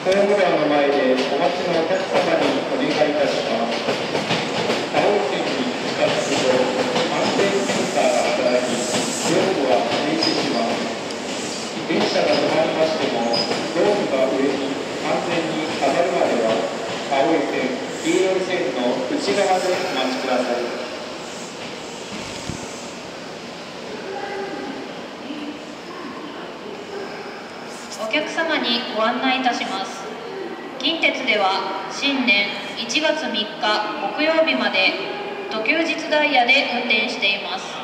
ホームドアの前でお待ちのお客様にお願いいたします。青い線に近づくと安全センサーが働き、業務は停止します。電車が止まりましても、ドームが上に完全に上がるまでは、青い線、黄色い線の内側でお待ちください。 お客様にご案内いたします。近鉄では新年1月3日木曜日まで特休日ダイヤで運転しています。